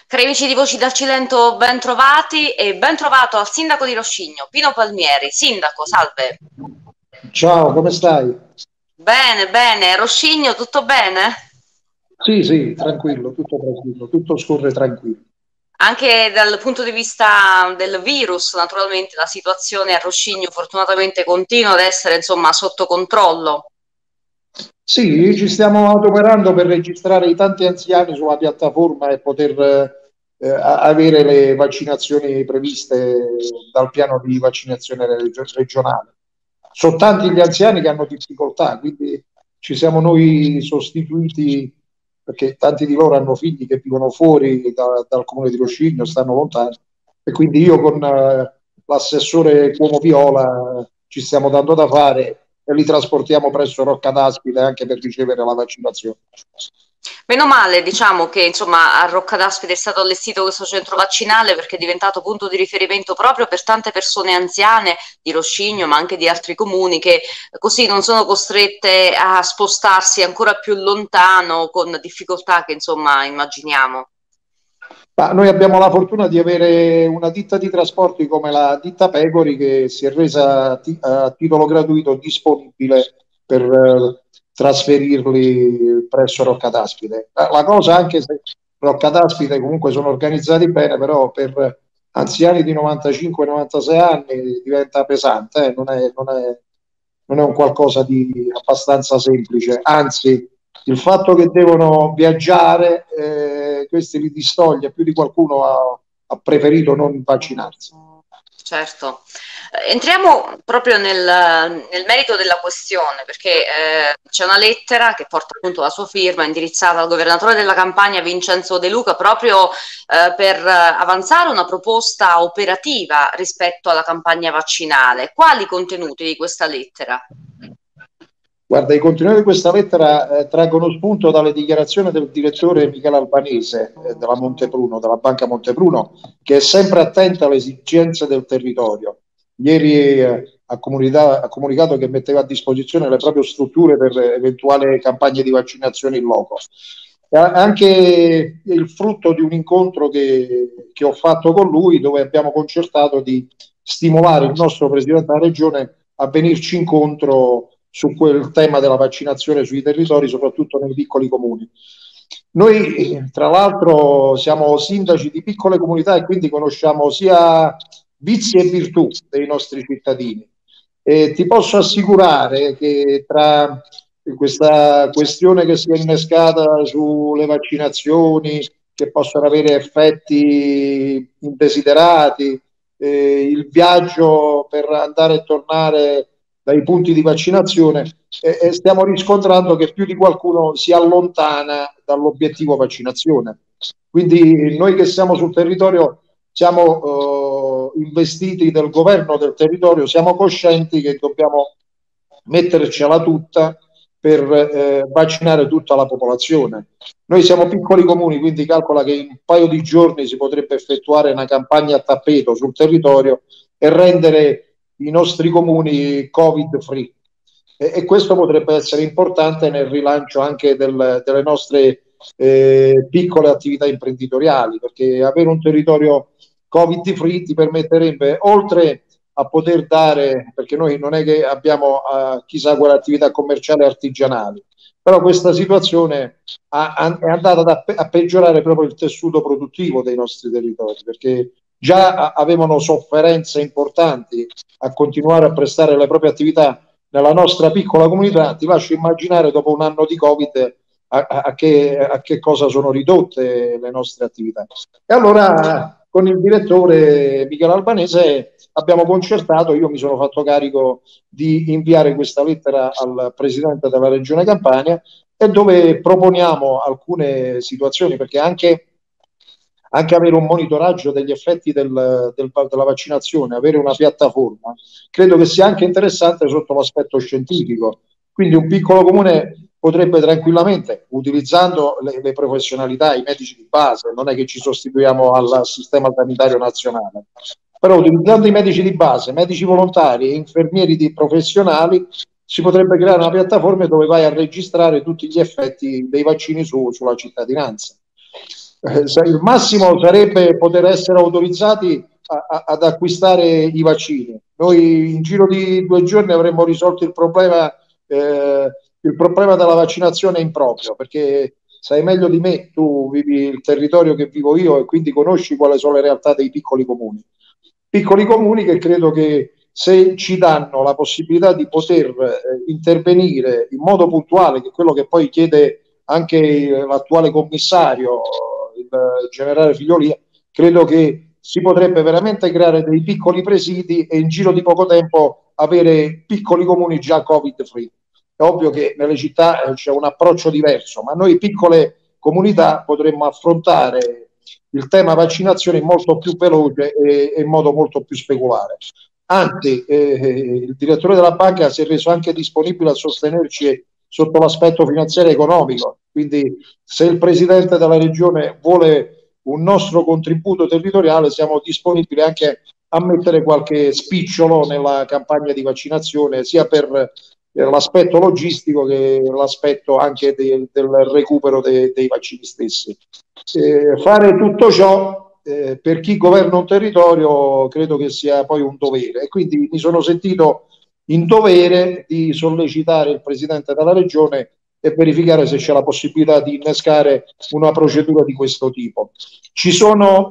Cari amici di Voci dal Cilento, ben trovati e ben trovato al sindaco di Roscigno, Pino Palmieri. Sindaco, salve. Ciao, come stai? Bene, bene. Roscigno, tutto bene? Sì, sì, tranquillo, tutto scorre tranquillo. Anche dal punto di vista del virus, naturalmente, la situazione a Roscigno fortunatamente continua ad essere, insomma, sotto controllo. Sì, ci stiamo adoperando per registrare i tanti anziani sulla piattaforma e poter avere le vaccinazioni previste dal piano di vaccinazione regionale. Sono tanti gli anziani che hanno difficoltà, quindi ci siamo noi sostituiti perché tanti di loro hanno figli che vivono fuori dal comune di Roscigno, stanno lontani, e quindi io con l'assessore Cuomo Viola ci stiamo dando da fare e li trasportiamo presso Rocca d'Aspide anche per ricevere la vaccinazione. Meno male, diciamo che insomma a Rocca d'Aspide è stato allestito questo centro vaccinale perché è diventato punto di riferimento proprio per tante persone anziane di Roscigno, ma anche di altri comuni che così non sono costrette a spostarsi ancora più lontano con difficoltà che insomma immaginiamo. Ma noi abbiamo la fortuna di avere una ditta di trasporti come la ditta Pegori che si è resa a titolo gratuito disponibile per trasferirli presso Rocca d'Aspide. La cosa, anche se Rocca d'Aspide comunque sono organizzati bene, però per anziani di 95-96 anni diventa pesante, non è un qualcosa di abbastanza semplice, anzi il fatto che devono viaggiare, questi li distoglie, più di qualcuno ha preferito non vaccinarsi. Certo. Entriamo proprio nel merito della questione, perché c'è una lettera che porta appunto la sua firma, indirizzata al governatore della Campania Vincenzo De Luca, proprio per avanzare una proposta operativa rispetto alla campagna vaccinale. Quali contenuti di questa lettera? Guarda, i contenuti di questa lettera traggono spunto dalle dichiarazioni del direttore Michele Albanese della Montepruno, della Banca Montepruno, che è sempre attenta alle esigenze del territorio. Ieri ha comunicato che metteva a disposizione le proprie strutture per eventuali campagne di vaccinazione in loco. È anche il frutto di un incontro che ho fatto con lui, dove abbiamo concertato di stimolare il nostro Presidente della Regione a venirci incontro su quel tema della vaccinazione sui territori, soprattutto nei piccoli comuni. Noi, tra l'altro, siamo sindaci di piccole comunità e quindi conosciamo sia vizi e virtù dei nostri cittadini. E ti posso assicurare che tra questa questione che si è innescata sulle vaccinazioni, che possono avere effetti indesiderati, il viaggio per andare e tornare dai punti di vaccinazione, e stiamo riscontrando che più di qualcuno si allontana dall'obiettivo vaccinazione. Quindi noi che siamo sul territorio siamo investiti del governo del territorio, siamo coscienti che dobbiamo mettercela tutta per vaccinare tutta la popolazione. Noi siamo piccoli comuni, quindi calcola che in un paio di giorni si potrebbe effettuare una campagna a tappeto sul territorio e rendere i nostri comuni Covid free. E questo potrebbe essere importante nel rilancio anche delle nostre piccole attività imprenditoriali, perché avere un territorio Covid free ti permetterebbe, oltre a poter dare, perché noi non è che abbiamo chissà quale attività commerciale artigianali, però questa situazione è andata a peggiorare proprio il tessuto produttivo dei nostri territori, perché già avevano sofferenze importanti a continuare a prestare le proprie attività nella nostra piccola comunità. Ti lascio immaginare dopo un anno di Covid a che cosa sono ridotte le nostre attività. E allora con il direttore Michele Albanese abbiamo concertato, io mi sono fatto carico di inviare questa lettera al Presidente della Regione Campania, e dove proponiamo alcune situazioni, perché anche avere un monitoraggio degli effetti della vaccinazione, avere una piattaforma, credo che sia anche interessante sotto l'aspetto scientifico. Quindi un piccolo comune potrebbe tranquillamente, utilizzando le professionalità, i medici di base, non è che ci sostituiamo al sistema sanitario nazionale, però utilizzando i medici di base, medici volontari e infermieri professionali, si potrebbe creare una piattaforma dove vai a registrare tutti gli effetti dei vaccini sulla cittadinanza. Il massimo sarebbe poter essere autorizzati ad acquistare i vaccini. Noi in giro di 2 giorni avremmo risolto il problema della vaccinazione in proprio, perché sai meglio di me, tu vivi il territorio che vivo io e quindi conosci quali sono le realtà dei piccoli comuni. Piccoli comuni che credo che se ci danno la possibilità di poter intervenire in modo puntuale, che è quello che poi chiede anche l'attuale commissario, il generale Figliolia, credo che si potrebbe veramente creare dei piccoli presidi e in giro di poco tempo avere piccoli comuni già Covid free. È ovvio che nelle città c'è un approccio diverso, ma noi piccole comunità potremmo affrontare il tema vaccinazione molto più veloce e in modo molto più speculare. Anzi, il direttore della banca si è reso anche disponibile a sostenerci sotto l'aspetto finanziario e economico. Quindi, se il presidente della regione vuole un nostro contributo territoriale, siamo disponibili anche a mettere qualche spicciolo nella campagna di vaccinazione, sia per l'aspetto logistico che l'aspetto anche del recupero dei vaccini stessi. Fare tutto ciò per chi governa un territorio credo che sia poi un dovere e quindi mi sono sentito in dovere di sollecitare il presidente della regione e verificare se c'è la possibilità di innescare una procedura di questo tipo. Ci sono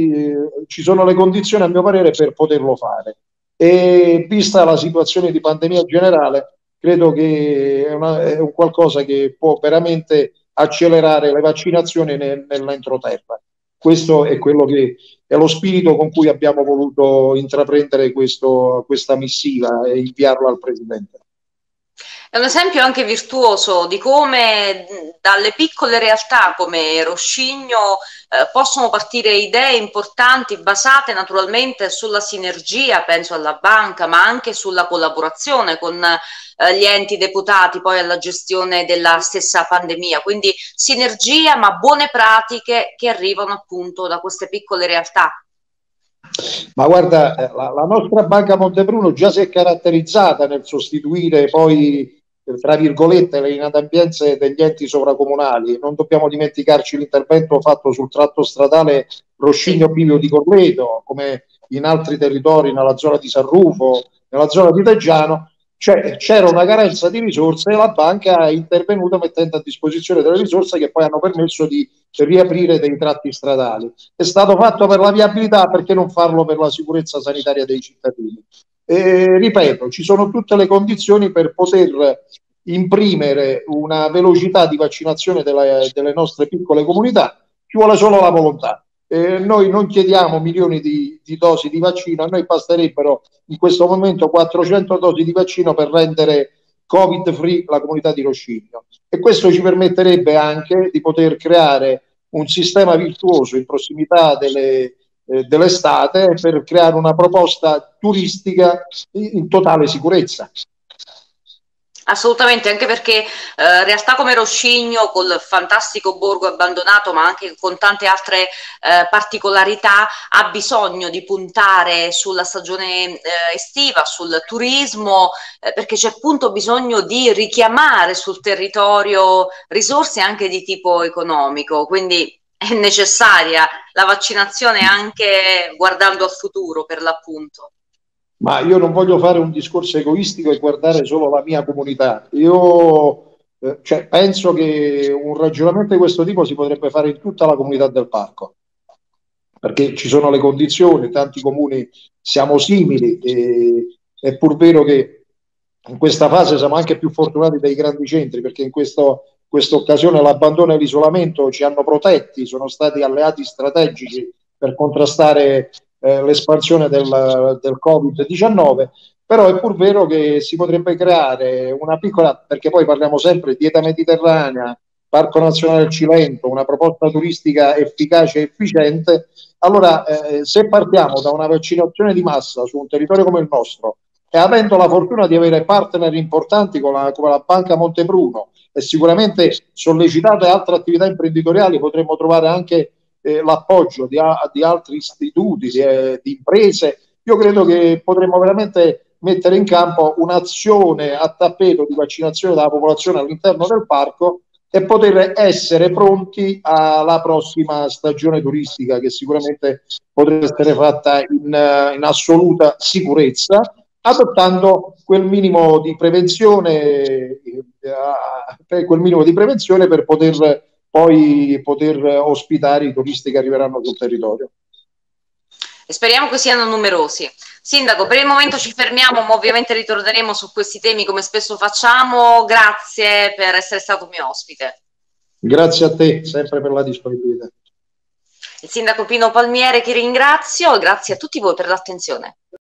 le condizioni, a mio parere, per poterlo fare. E vista la situazione di pandemia generale, credo che è un qualcosa che può veramente accelerare le vaccinazioni nell'entroterra. Questo è quello che è lo spirito con cui abbiamo voluto intraprendere questa missiva e inviarla al Presidente. È un esempio anche virtuoso di come dalle piccole realtà come Roscigno possono partire idee importanti basate naturalmente sulla sinergia, penso alla banca, ma anche sulla collaborazione con gli enti deputati poi alla gestione della stessa pandemia. Quindi sinergia, ma buone pratiche che arrivano appunto da queste piccole realtà. Ma guarda, la nostra Banca Montepruno già si è caratterizzata nel sostituire poi, tra virgolette, le inadempienze degli enti sovracomunali. Non dobbiamo dimenticarci l'intervento fatto sul tratto stradale Roscigno-Bivio di Corleto, come in altri territori, nella zona di San Rufo, nella zona di Teggiano. Cioè, c'era una carenza di risorse e la banca è intervenuta mettendo a disposizione delle risorse che poi hanno permesso di riaprire dei tratti stradali. È stato fatto per la viabilità, perché non farlo per la sicurezza sanitaria dei cittadini? Ripeto, ci sono tutte le condizioni per poter imprimere una velocità di vaccinazione delle nostre piccole comunità, ci vuole solo la volontà. Noi non chiediamo milioni di dosi di vaccino, a noi basterebbero in questo momento 400 dosi di vaccino per rendere Covid free la comunità di Roscigno e questo ci permetterebbe anche di poter creare un sistema virtuoso in prossimità dell'estate per creare una proposta turistica in totale sicurezza. Assolutamente, anche perché realtà come Roscigno, col fantastico borgo abbandonato, ma anche con tante altre particolarità, ha bisogno di puntare sulla stagione estiva, sul turismo, perché c'è appunto bisogno di richiamare sul territorio risorse anche di tipo economico. Quindi è necessaria la vaccinazione anche guardando al futuro, per l'appunto. Ma io non voglio fare un discorso egoistico e guardare solo la mia comunità. Io penso che un ragionamento di questo tipo si potrebbe fare in tutta la comunità del parco, perché ci sono le condizioni, tanti comuni siamo simili, è pur vero che in questa fase siamo anche più fortunati dei grandi centri, perché in questa occasione l'abbandono e l'isolamento ci hanno protetti, sono stati alleati strategici per contrastare l'espansione del Covid-19, però è pur vero che si potrebbe creare una piccola, perché poi parliamo sempre di dieta mediterranea, Parco Nazionale del Cilento, una proposta turistica efficace e efficiente. Allora, se partiamo da una vaccinazione di massa su un territorio come il nostro e avendo la fortuna di avere partner importanti come la Banca Montepruno e sicuramente sollecitate altre attività imprenditoriali, potremmo trovare anche l'appoggio di altri istituti, di imprese. Io credo che potremmo veramente mettere in campo un'azione a tappeto di vaccinazione della popolazione all'interno del parco e poter essere pronti alla prossima stagione turistica, che sicuramente potrà essere fatta in assoluta sicurezza, adottando quel minimo di prevenzione per poter ospitare i turisti che arriveranno sul territorio. E speriamo che siano numerosi. Sindaco, per il momento ci fermiamo, ma ovviamente ritorneremo su questi temi come spesso facciamo. Grazie per essere stato mio ospite. Grazie a te sempre per la disponibilità. Il sindaco Pino Palmiere che ringrazio e grazie a tutti voi per l'attenzione.